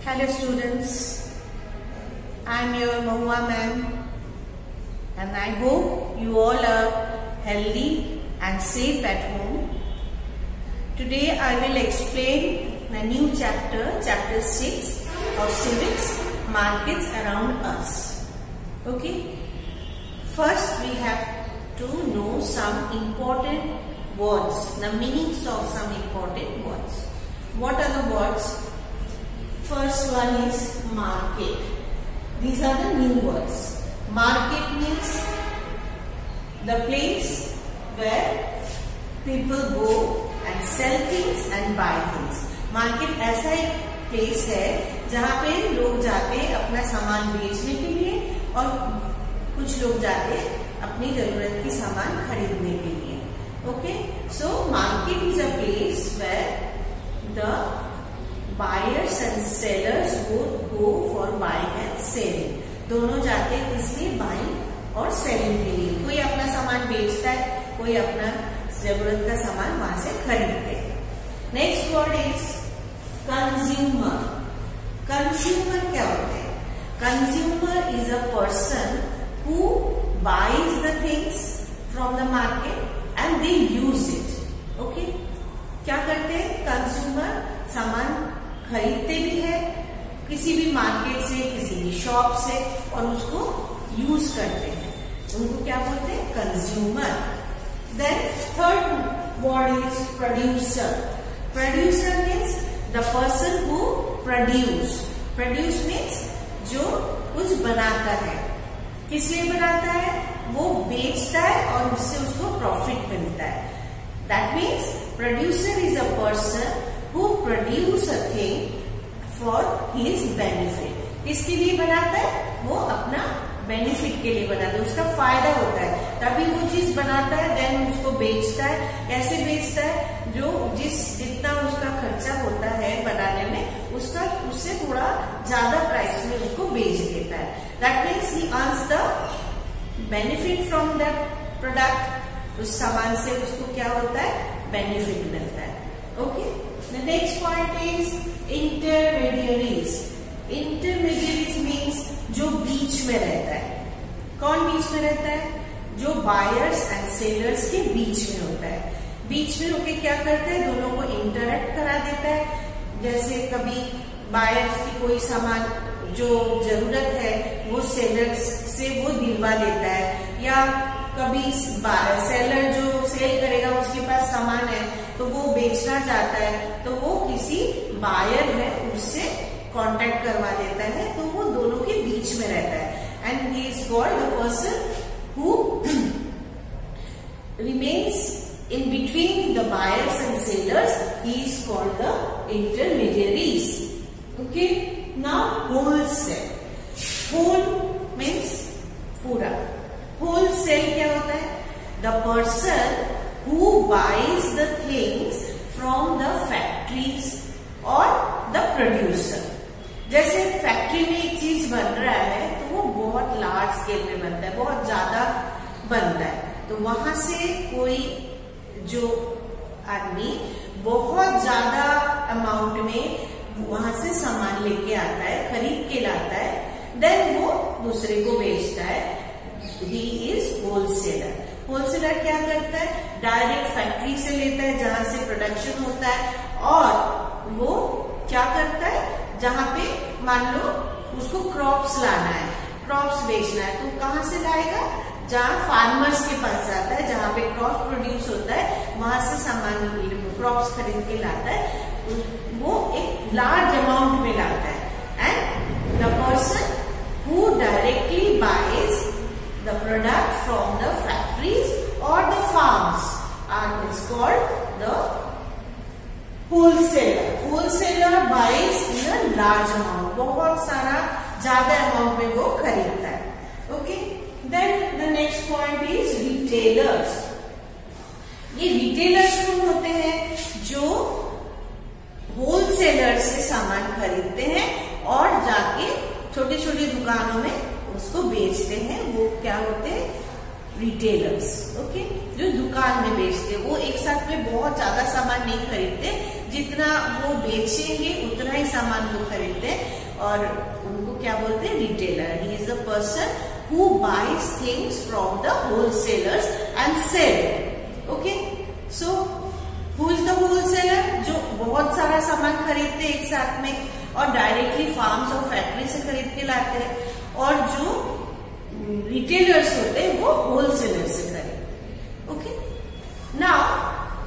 Hello students, I am your Mahua ma'am and I hope you all are healthy and safe at home. Today I will explain the new chapter 6 of civics, markets around us. Okay, first we have to know some important words, the meanings of some important words. What are the words? First one is market. These are the new words. Market means the place where people go and sell things and buy things. Market ऐसा एक place है जहाँ पे लोग जाते हैं अपना सामान बेचने के लिए और कुछ लोग जाते हैं अपनी जरूरत की सामान खरीदने के लिए. Okay, so market is a place where the buyers and sellers both go for buying and selling. दोनों जाते हैं किसलिए? बाइंग और सेलिंग के लिए. कोई अपना सामान बेचता है, कोई अपना जरूरत का सामान वहां से खरीदते हैं. Next word is consumer. Consumer क्या होते हैं? Consumer is a person who buys the things from the market and they use it. Okay, क्या करते हैं? कंज्यूमर सामान खरीदते भी है किसी भी मार्केट से, किसी भी शॉप से और उसको यूज करते हैं. उनको क्या बोलते हैं? Consumer. Then third word is producer. Producer means the person who produce. Produce means जो कुछ बनाता है. किस लिए बनाता है? वो बेचता है और उससे उसको प्रॉफिट मिलता है. That means producer is a person who produce a thing for his benefit. किसके लिए बनाता है? वो अपना बेनिफिट के लिए बनाता है, उसका फायदा होता है तभी वो चीज बनाता है. देन उसको बेचता है. कैसे बेचता है? जो जितना उसका खर्चा होता है बनाने में उससे थोड़ा ज्यादा प्राइस में उसको बेच देता है. That means he earns the benefit from that product. उस सामान से उसको क्या होता है? बेनिफिट मिलता है. Okay, the next point is intermediaries. Intermediaries means जो बीच में रहता है. कौन बीच में रहता है? जो बायर्स एंड सेलर्स के बीच में होता है. बीच में होके क्या करता है? दोनों को इंटरेक्ट करा देता है. जैसे कभी बायर्स की कोई सामान जो जरूरत है वो सेलर्स से वो दिलवा देता है, या कभी सेलर जो सेल करेगा उसके पास सामान है तो वो बेचना चाहता है तो वो किसी बायर है उससे कांटेक्ट करवा देता है. तो वो दोनों के बीच में रहता है. And he is called the person who remains in between the buyers and sellers. He is called the intermediaries. Okay, now wholesale. Whole means पूरा. होलसेल क्या होता है? The person who buys the things from the factories or the producer. जैसे factory में एक चीज बन रहा है तो वो बहुत लार्ज स्केल में बनता है, बहुत ज्यादा बनता है. तो वहां से कोई जो आदमी बहुत ज्यादा अमाउंट में वहां से सामान लेके आता है, खरीद के लाता है, देन वो दूसरे को बेचता है. He is wholesaler. होलसेलर क्या करता है? डायरेक्ट फैक्ट्री से लेता है जहां से प्रोडक्शन होता है और वो क्या करता है? जहां पे मान लो उसको क्रॉप्स लाना है, क्रॉप्स बेचना है, तो कहां से लाएगा? जहां फार्मर्स के पास जाता है, जहां पे क्रॉप प्रोड्यूस होता है वहां से सामान क्रॉप्स खरीद के लाता है. वो एक लार्ज अमाउंट में लाता है. And the person who directly buys the product from the factories or the farms is called the wholesaler. Wholesaler buys in a large amount. बहुत सारा ज्यादा अमाउंट में वो खरीदता है. Okay, then the next point is retailers. ये retailers कौन होते हैं? जो wholesaler से सामान खरीदते हैं और जाके छोटी छोटी दुकानों में उसको बेचते हैं. वो क्या होते हैं? रिटेलर्स. ओके, जो दुकान में बेचते हैं. वो एक साथ में बहुत ज्यादा सामान नहीं खरीदते, जितना वो बेचेंगे उतना ही सामान वो खरीदते हैं, और उनको क्या बोलते हैं? Retailer. He is the person who buys things from the wholesalers and sell. Okay, so who is the wholesaler? जो बहुत सारा सामान खरीदते हैं एक साथ में और डायरेक्टली फार्म्स और फैक्ट्री से खरीद के लाते हैं, और जो रिटेलर्स होते हैं वो होलसेलर से खरीदते. Okay, now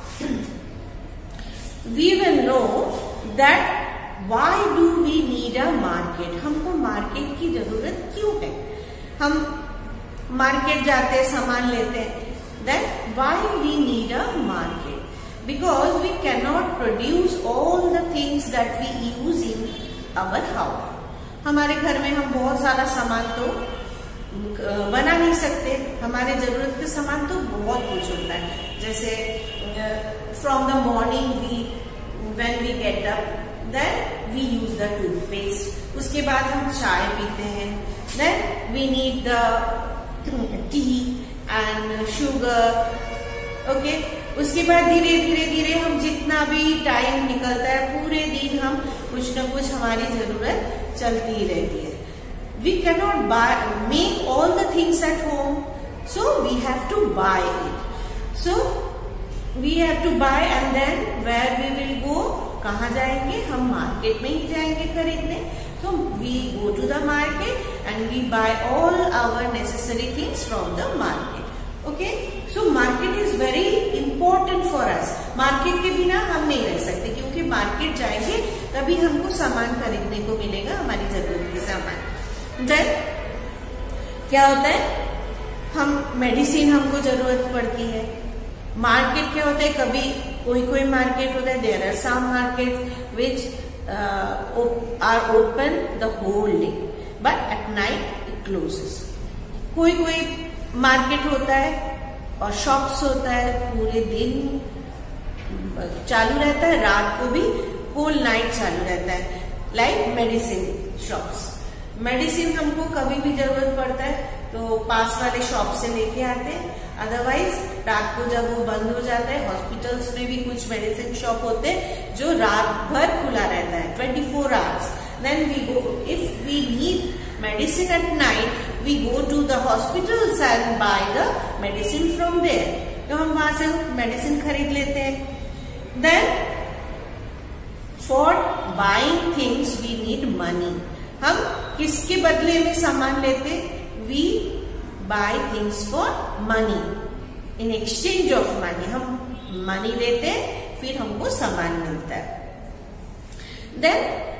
we will know that why do we need a market. हमको मार्केट की जरूरत क्यों है? हम मार्केट जाते हैं, सामान लेते हैं. Then why we need a market? Because we cannot produce all the things that we use in our house. हमारे घर में हम बहुत सारा सामान तो बना नहीं सकते. हमारे जरूरत के सामान तो बहुत कुछ होता है. जैसे from the morning when we get up, then we use the toothpaste. उसके बाद हम चाय पीते हैं. Then we need the tea and sugar. Okay, उसके बाद धीरे धीरे हम जितना भी टाइम निकलता है पूरे दिन हम कुछ न कुछ हमारी जरूरत चलती ही रहती है. We cannot make all the things at home, so we have to buy it. So we have to buy, and then where we will go? कहाँ जाएंगे? हम मार्केट में ही जाएंगे खरीदने. So we go to the market and we buy all our necessary things from the market. Okay? So market is very important for us. Market के बिना हम नहीं रह सकते, क्योंकि मार्केट जाएंगे तभी हमको सामान खरीदने को मिलेगा, हमारी जरूरत के सामान. Then क्या होता है? हम मेडिसिन हमको जरूरत पड़ती है. मार्केट क्या होता है? कभी कोई मार्केट होता है. There are some market which are open the whole day, but at night it closes. कोई मार्केट होता है और शॉप्स होता है, पूरे दिन चालू रहता है, रात को भी होल नाइट चालू रहता है. Like medicine shops. मेडिसिन हमको कभी भी जरूरत पड़ता है तो पास वाले शॉप से लेके आते हैं. अदरवाइज रात को जब वो बंद हो जाता है, हॉस्पिटल्स में भी कुछ मेडिसिन शॉप होते हैं जो रात भर खुला रहता है, 24 hours. Then we go, if we need medicine at night, we go to the hospitals and buy the medicine from there. तो हम वहां से मेडिसिन खरीद लेते हैं. Then for buying things we need money. हम किसके बदले में सामान लेते? We buy things for money. In exchange of money, हम मनी देते हैं, फिर हमको सामान मिलता है. Then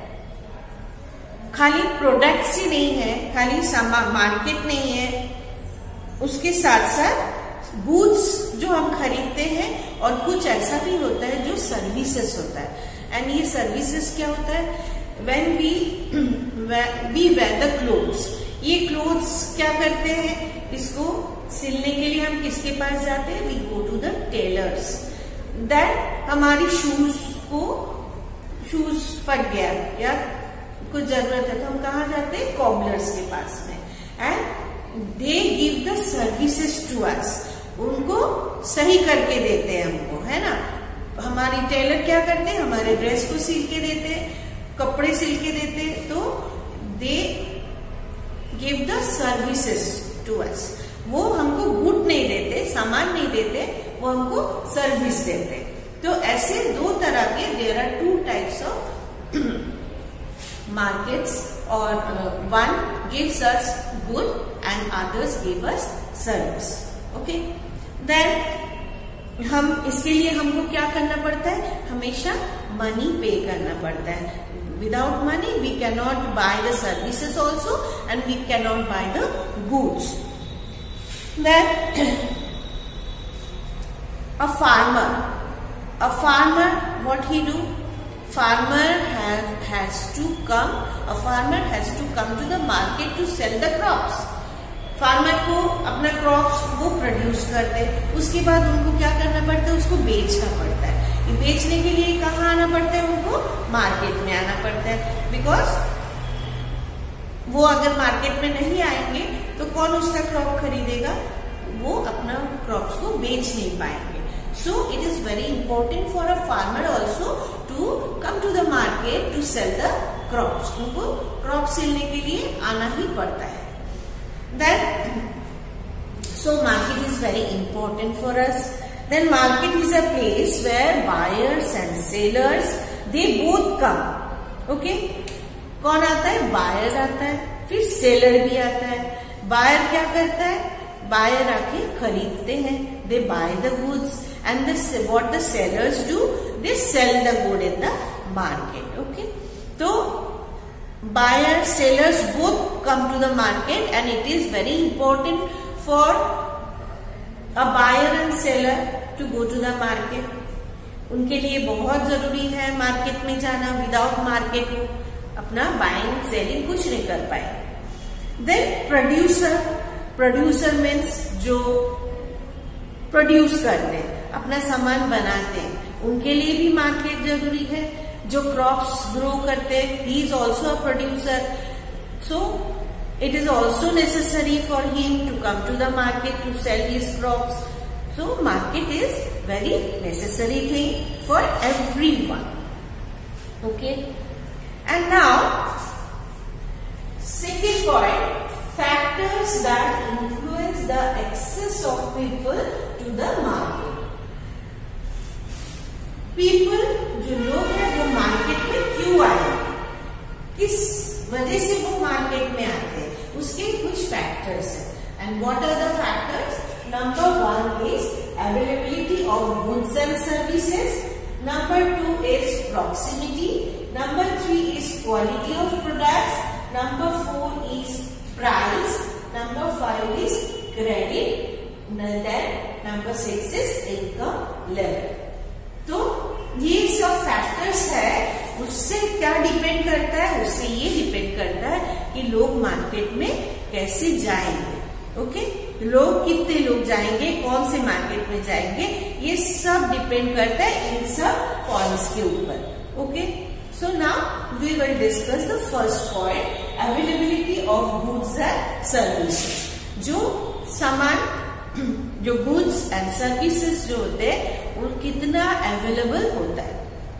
खाली प्रोडक्ट्स ही नहीं है, खाली सामान मार्केट नहीं है, उसके साथ साथ गुड्स जो हम खरीदते हैं, और कुछ ऐसा भी होता है जो सर्विसेज होता है. एंड ये सर्विसेज क्या होता है? When we wear the clothes. ये क्लोथ्स क्या करते हैं? इसको सिलने के लिए हम किसके पास जाते हैं? We go to the tailors. That हमारी शूज फट गया या कुछ जरूरत है तो हम कहाँ जाते हैं? कॉबलर्स के पास में. And they give the services to us. उनको सही करके देते हैं हमको, है ना. हमारी टेलर क्या करते हैं? हमारे ड्रेस को सिल के देते हैं, कपड़े सिल के देते हैं. तो they give the services to us. वो हमको गुड नहीं देते, सामान नहीं देते, वो हमको सर्विस देते. तो ऐसे दो तरह के, there are 2 types of markets, और one gives us good and others give us service. Okay, then हम इसके लिए हमको क्या करना पड़ता है? हमेशा मनी पे करना पड़ता है. Without money, we cannot buy the services also, and we cannot buy the goods. Then, a farmer, what he do? Farmer has to come to the market to sell the crops. Farmer को अपना crops वो produce करते हैं, उसके बाद उनको क्या करना पड़ता है? उसको बेचना पड़ता है. ये बेचने के लिए कहाँ आना पड़ता है? उनको मार्केट में आना पड़ता है. बिकॉज वो अगर मार्केट में नहीं आएंगे तो कौन उसका क्रॉप खरीदेगा? वो अपना क्रॉप्स को बेच नहीं पाएंगे. So it is very important for a farmer also to come to the market to sell the crops. उनको क्रॉप सेलने के लिए आना ही पड़ता है. Then so market is very important for us. Then market is a place where buyers and sellers they both come. Okay? कौन आता है? बायर आता है, फिर सेलर भी आता है. बायर क्या करता है? बायर आके खरीदते हैं. They buy the goods and what the sellers do? They sell the good in the market. Okay? So buyers, sellers both come to the market and it is very important for a buyer and seller to go to the market. उनके लिए बहुत जरूरी है market में जाना. Without market वो अपना buying selling कुछ नहीं कर पाए. देन प्रोड्यूसर मीन्स जो प्रोड्यूस करते हैं, अपना सामान बनाते हैं, उनके लिए भी मार्केट जरूरी है. जो क्रॉप्स ग्रो करते हैं, he is also a producer. So it is also necessary for him to come to the market to sell his crops. So market is very necessary thing for everyone. Okay, and now second point, factors that influence the access of people to the market. People जो लोग हैं वो market में क्यों आए, किस वजह से वो मार्केट में आते हैं, उसके कुछ फैक्टर्स हैं. And what are the factors? Number 1 is availability of goods and services. Number 2 is proximity. Number 3 is quality of products. Number 4 is price. Number 5 is credit. Then number 6 is income level. तो ये सब factors है. उससे क्या depend करता है? उससे ये डिपेंड करता है कि लोग मार्केट में कैसे जाएंगे. ओके, लोग कितने लोग जाएंगे, कौन से मार्केट में जाएंगे, ये सब डिपेंड करता है इन सब पॉइंट्स के ऊपर. Okay, so now we will discuss the first point, availability of goods and services. जो सामान, जो गुड्स एंड सर्विसेज जो होते हैं वो कितना अवेलेबल होता है.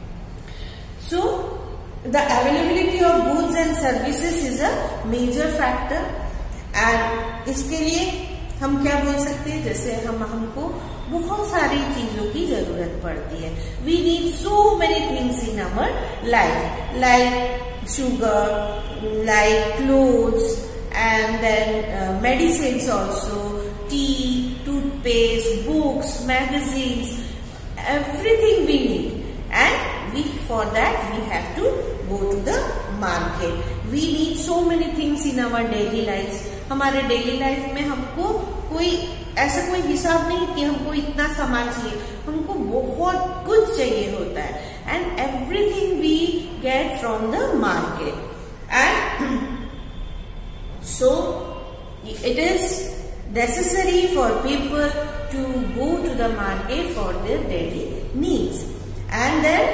So the availability of goods and services is a major factor. एंड इसके लिए हम क्या बोल सकते हैं, जैसे हमको बहुत सारी चीजों की जरूरत पड़ती है. We need so many things in our life, like sugar, like clothes and then medicines also, tea, toothpaste, books, magazines, everything we need. And for that we have to go to the market. We need so many things in our daily lives. हमारे daily life में हमको कोई ऐसा कोई हिसाब नहीं कि हमको इतना सामान चाहिए, हमको बहुत कुछ चाहिए होता है. And everything we get from the market. And so it is necessary for people to go to the market for their daily needs. And then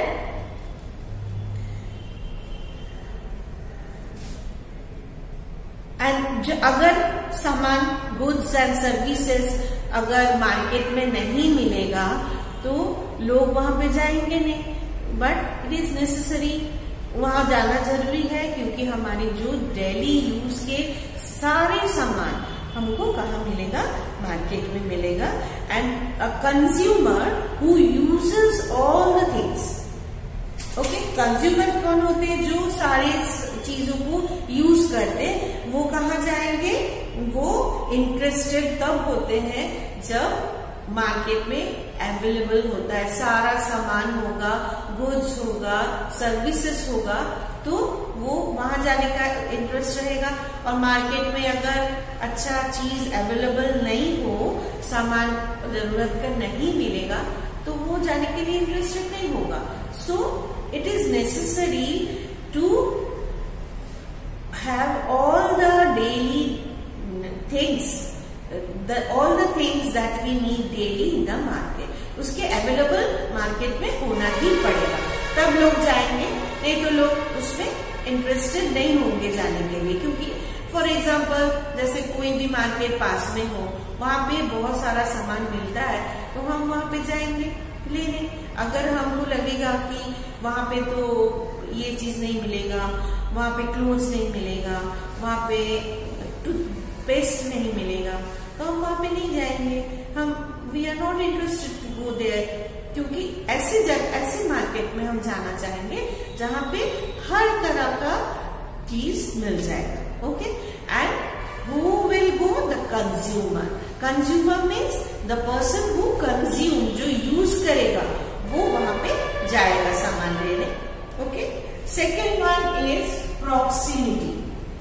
अगर सामान, गुड्स एंड सर्विसेज अगर मार्केट में नहीं मिलेगा तो लोग वहां पे जाएंगे नहीं. बट इट इज नेसेसरी, वहां जाना जरूरी है, क्योंकि हमारी जो डेली यूज के सारे सामान हमको कहाँ मिलेगा? मार्केट में मिलेगा. And a consumer who uses all the things. Okay, consumer कौन होते हैं? जो सारे चीजों को यूज करते, वो कहाँ जाएंगे? वो इंटरेस्टेड तब होते हैं जब मार्केट में अवेलेबल होता है, सारा सामान होगा, गुड्स होगा, सर्विसेज होगा, तो वो वहां जाने का इंटरेस्ट रहेगा. और मार्केट में अगर अच्छा चीज अवेलेबल नहीं हो, सामान जरूरत का नहीं मिलेगा, तो वो जाने के लिए इंटरेस्टेड नहीं होगा. So it is necessary to have all the daily things, all the things that we need daily in the market. उसके अवेलेबल मार्केट में होना ही पड़ेगा, तब लोग जाएंगे, नहीं तो लोग उसमें इंटरेस्टेड नहीं होंगे जाने के लिए. क्योंकि फॉर एग्जाम्पल जैसे कोई भी मार्केट पास में हो, वहां पे बहुत सारा सामान मिलता है, तो हम वहां पे जाएंगे लेने। अगर हमको लगेगा कि वहां पे तो ये चीज नहीं मिलेगा, वहां पे क्लोथ्स नहीं मिलेगा, वहां पे टूथपेस्ट नहीं मिलेगा, तो हम वहां पे नहीं जाएंगे। We are not interested to go there, क्योंकि ऐसे मार्केट में हम जाना चाहेंगे जहां पे हर तरह का चीज मिल जाएगा। Okay, and who will go? The consumer. Consumer means the person who consume, जो यूज करेगा वो वहां पे जाएगा सामान लेने। Okay, second one is proximity.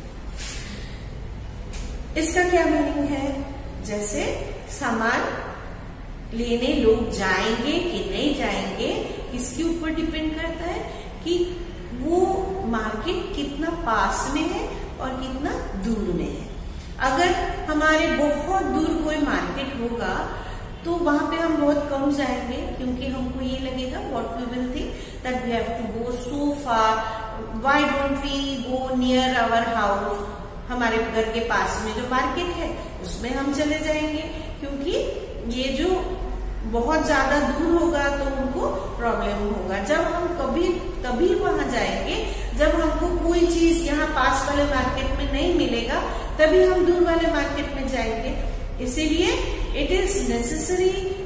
इसका क्या मीनिंग है? जैसे सामान लेने लोग जाएंगे कि नहीं जाएंगे, किसके ऊपर डिपेंड करता है कि वो मार्केट कितना पास में है और कितना दूर में है। अगर हमारे बहुत दूर कोई मार्केट होगा तो वहां पे हम बहुत कम जाएंगे, क्योंकि हमको ये लगेगा what we will think that we have to go so far, why don't we go near our house, हमारे घर के पास में जो मार्केट है उसमें हम चले जाएंगे, क्योंकि ये जो बहुत ज्यादा दूर होगा तो उनको प्रॉब्लम होगा। जब हम तभी वहां जाएंगे जब हमको कोई चीज यहाँ पास वाले मार्केट में नहीं मिलेगा, तभी हम दूर वाले मार्केट में जाएंगे। इसीलिए it is necessary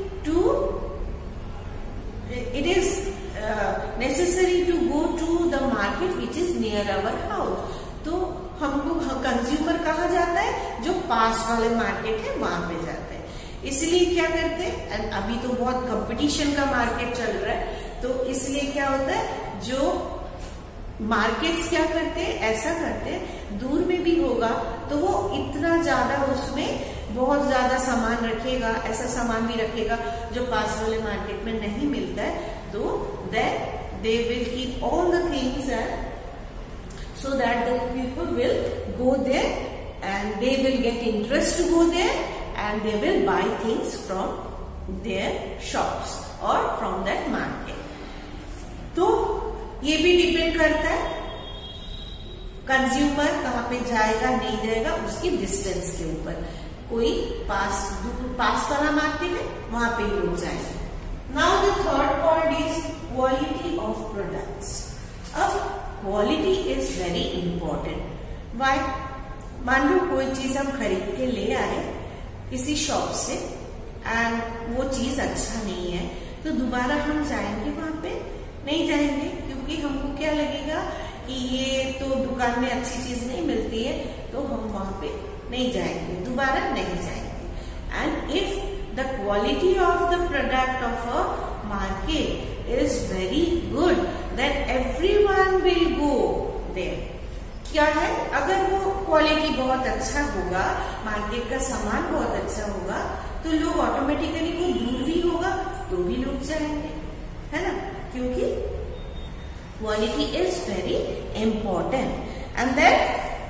to go to the market which is near our house. तो हमको कंज्यूमर कहा जाता है जो पास वाले मार्केट है वहां पे जाते हैं। इसलिए क्या करते हैं, अभी तो बहुत कंपटीशन का मार्केट चल रहा है, तो इसलिए क्या होता है जो मार्केट्स क्या करते हैं, ऐसा करते हैं दूर में भी होगा तो वो इतना ज्यादा उसमें बहुत ज्यादा सामान रखेगा, ऐसा सामान भी रखेगा जो पास वाले मार्केट में नहीं मिलता है, तो they will keep all the things so that the people will go there and they will get interest to go there and they will buy things from their shops or from that market. तो ये भी depend करता है consumer कहाँ पे जाएगा नहीं जाएगा उसकी डिस्टेंस के ऊपर। कोई पास वाला मार्केट है वहां पे लोग जाएंगे। Now the third point is quality of products. अब quality is very important. Why? मान लो कोई चीज हम खरीद के ले आए किसी शॉप से एंड वो चीज अच्छा नहीं है, तो दोबारा हम जाएंगे वहां पे? नहीं जाएंगे, क्योंकि हमको क्या लगेगा कि ये तो दुकान में अच्छी चीज नहीं मिलती है, तो हम वहां पे नहीं जाएंगे, दोबारा नहीं जाएंगे। And if the quality of the product of a market is very good, then everyone will go there. क्या है, अगर वो क्वालिटी बहुत अच्छा होगा, मार्केट का सामान बहुत अच्छा होगा, तो लोग ऑटोमेटिकली, कोई दूर भी होगा तो भी लोग जाएंगे, है ना, क्योंकि quality is very important. And then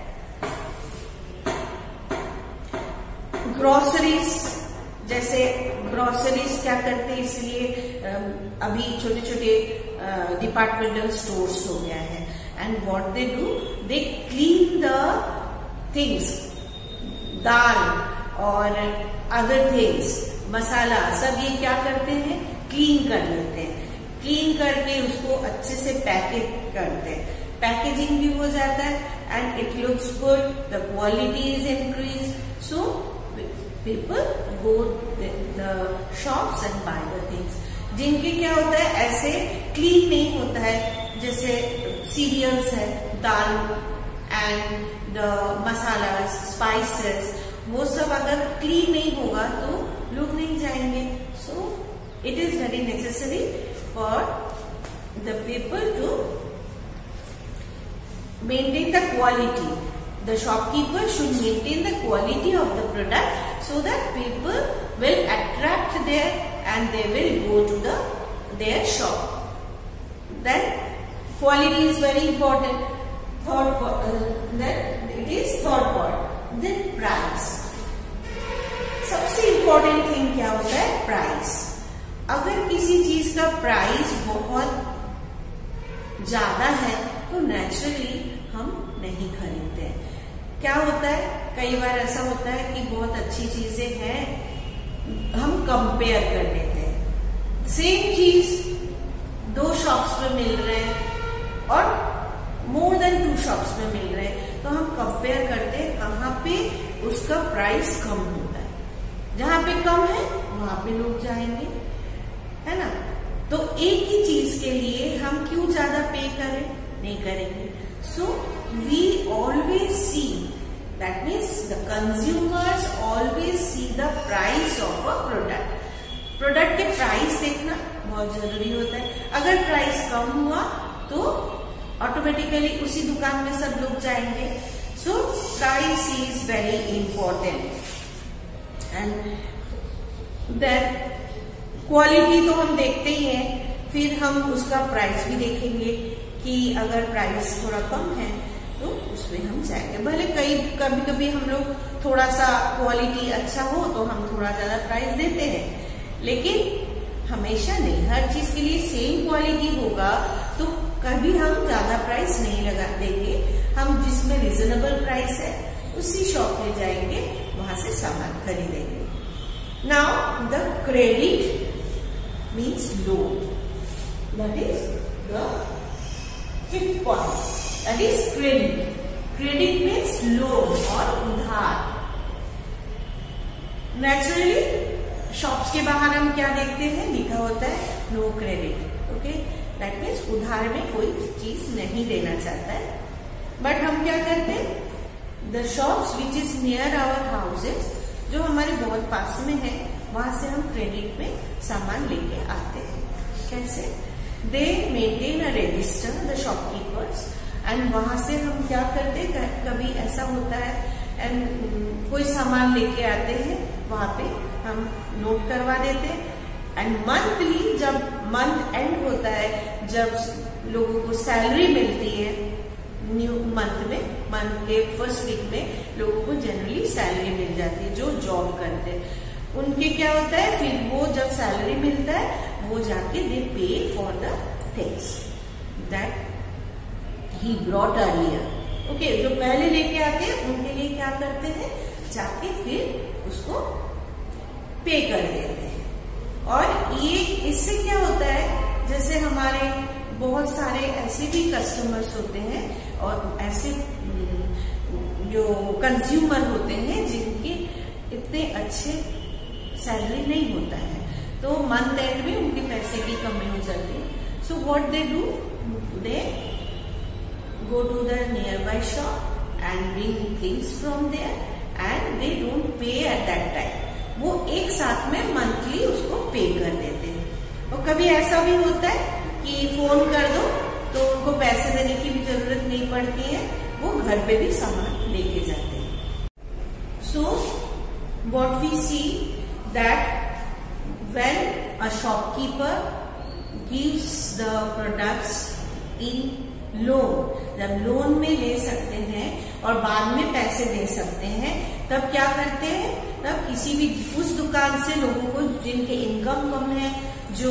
groceries, जैसे ग्रोसरीज क्या करते हैं, इसलिए अभी छोटे छोटे डिपार्टमेंटल स्टोर्स हो गया है, and what they do, they clean the things, दाल और अदर थिंग्स, मसाला, सब ये क्या करते हैं, क्लीन कर लेते हैं। क्लीन करके उसको अच्छे से पैकेज करते हैं, पैकेजिंग भी हो जाता है and it looks good, the quality is increase, so people go the shops and buy the things. जिनके क्या होता है ऐसे क्लीन नहीं होता है, जैसे सीरियल्स है, dal and the masala, spices, वो सब अगर क्लीन नहीं होगा तो लोग नहीं जाएंगे। So it is very necessary for the people to maintain the quality. The shopkeeper should maintain the quality of the product so that people will attract there and they will go to their shop. Then quality is very important. Then it is third point. Then price. सबसे important thing क्या होता है, price. अगर किसी चीज का price बहुत ज्यादा है तो नेचुरली हम नहीं खरीदते हैं। क्या होता है, कई बार ऐसा होता है कि बहुत अच्छी चीजें हैं, हम कंपेयर कर लेते सेम चीज 2 शॉप्स पे मिल रहे हैं और मोर देन 2 शॉप्स में मिल रहे हैं, तो हम कंपेयर करते हैं कहाँ पे उसका प्राइस कम होता है। जहां पे कम है वहां पे लोग जाएंगे, है ना। तो एक ही चीज के लिए हम क्यों ज्यादा पे करें, नहीं करेंगे। So we always see, that means the consumers always see the price of a product. Product के प्राइस देखना बहुत जरूरी होता है। अगर प्राइस कम हुआ तो ऑटोमेटिकली उसी दुकान में सब लोग जाएंगे। So price is very important. And then quality तो हम देखते ही हैं, फिर हम उसका प्राइस भी देखेंगे कि अगर प्राइस थोड़ा कम है तो उसमें हम जाएंगे। भले कभी कभी हम लोग थोड़ा सा क्वालिटी अच्छा हो तो हम थोड़ा ज्यादा प्राइस देते हैं, लेकिन हमेशा नहीं। हर चीज के लिए सेम क्वालिटी होगा तो कभी हम ज्यादा प्राइस नहीं लगा देंगे। हम जिसमें रिजनेबल प्राइस है उसी शॉप में जाएंगे, वहां से सामान खरीदेंगे। Now the credit means loan, that is the 5th point, that is credit. Credit means loan और उधार। नेचुरली शॉप्स के बाहर हम क्या देखते हैं, लिखा होता है no credit. Okay, that means उधार में कोई चीज नहीं देना चाहता है। बट हम क्या करते हैं, the shops which is near our houses, जो हमारे बहुत पास में है, वहां से हम क्रेडिट में सामान लेके आते हैं। कैसे? They maintain a register, the shopkeepers, and वहां से हम क्या करते हैं, कभी ऐसा होता है एंड कोई सामान लेके आते हैं, वहां पे हम नोट करवा देते हैं। एंड मंथली जब मंथ एंड होता है, जब लोगों को सैलरी मिलती है न्यू मंथ में, मंथ के फर्स्ट वीक में लोगों को जनरली सैलरी मिल जाती है जो जॉब करते हैं। उनके क्या होता है, फिर वो जब सैलरी मिलता है वो जाके they pay for the things that he brought earlier. Okay, जो पहले लेके आते हैं उनके लिए क्या करते हैं, जाके फिर उसको पे कर देते हैं। और ये इससे क्या होता है, जैसे हमारे बहुत सारे ऐसे भी कस्टमर्स होते हैं और ऐसे जो कंज्यूमर होते हैं जिनके इतने अच्छे सैलरी नहीं होता है, तो मंथ एंड में उनके पैसे की कमी हो जाती है। So what they do, they go to the nearby shop and bring things from there and they don't pay at that time. वो एक साथ में मंथली उसको पे कर देते हैं। और कभी ऐसा भी होता है कि फोन कर दो तो उनको पैसे देने की भी जरूरत नहीं पड़ती है, वो घर पे भी सामान लेके जाते हैं। So what we see that when a shopkeeper gives the products in loan, जब लोन में ले सकते हैं और बाद में पैसे दे सकते हैं, तब क्या करते हैं, तब किसी भी उस दुकान से लोगों को जिनके इनकम कम है, जो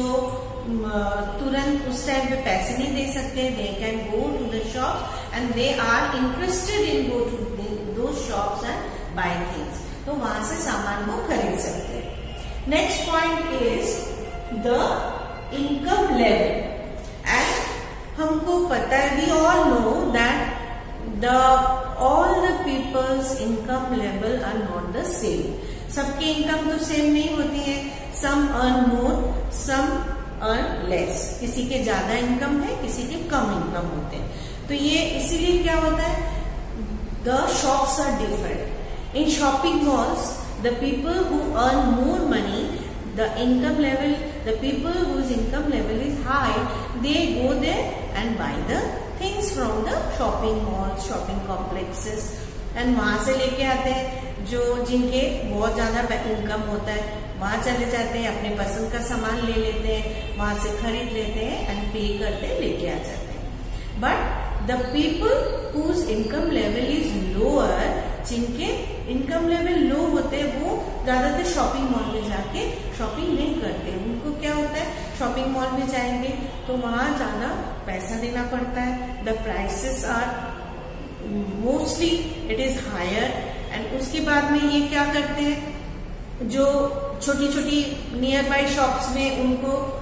तुरंत उस टाइम पे पैसे नहीं दे सकते, they can go to the shop and they are interested in go to those shops and buy things, तो वहां से सामान को खरीद सकते हैं। Next point is the income level. And हमको पता है, we all know that all the peoples income level are not the same. सबकी इनकम तो सेम नहीं होती है, some earn more, some earn less. किसी के ज्यादा इनकम है, किसी के कम इनकम होते हैं। तो ये इसीलिए क्या होता है, the shops are different. In shopping malls the people who earn more money, the income level, the people whose income level is high, they go there and buy the things from the shopping malls, shopping complexes, and वहां से लेके आते हैं। जो जिनके बहुत ज्यादा income होता है वहां चले जाते हैं, अपने पसंद का सामान ले लेते हैं, वहां से खरीद लेते हैं एंड पे करते लेके आ जाते हैं। But the people whose income level is lower, जिनके इनकम लेवल लो होते हैं, वो ज्यादातर शॉपिंग मॉल में जाके शॉपिंग नहीं करते। उनको क्या होता है, शॉपिंग मॉल में जाएंगे तो वहां ज्यादा पैसा देना पड़ता है, the prices are mostly it is higher. And उसके बाद में ये क्या करते हैं, जो छोटी छोटी नियर बाय शॉप्स में उनको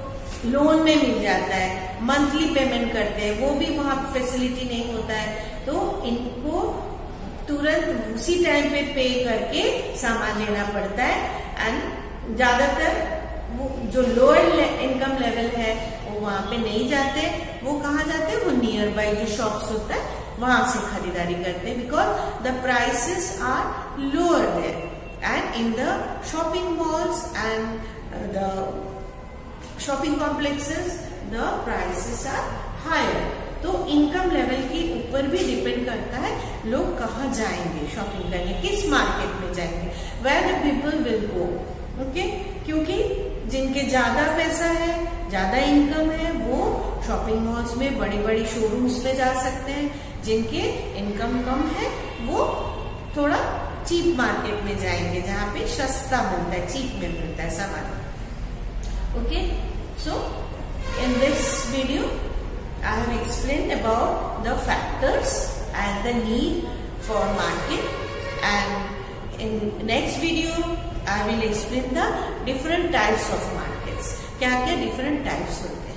लोन में मिल जाता है, मंथली पेमेंट करते हैं, वो भी वहां फैसिलिटी नहीं होता है। तो इनको तुरंत उसी टाइम पे करके सामान लेना पड़ता है। एंड ज्यादातर वो जो लोअर इनकम लेवल है वो वहां पे नहीं जाते, वो कहाँ जाते हैं, वो नियर बाई जो शॉप्स होता है वहां से खरीदारी करते हैं, because the prices are lower there. And in the shopping malls and the shopping complexes the prices are higher. तो इनकम लेवल के ऊपर भी डिपेंड करता है लोग कहाँ जाएंगे शॉपिंग करने, किस मार्केट में जाएंगे, where the people will go. Okay, क्योंकि जिनके ज्यादा पैसा है, ज्यादा इनकम है, वो शॉपिंग मॉल्स में, बड़ी बड़ी शोरूम्स में जा सकते हैं। जिनके इनकम कम है वो थोड़ा चीप मार्केट में जाएंगे, जहाँ पे सस्ता मिलता है, चीप में मिलता है सामान। Okay, so in this video I have explained about the factors and the need for market, and in next video I will explain the different types of markets. क्या क्या different types होते हैं।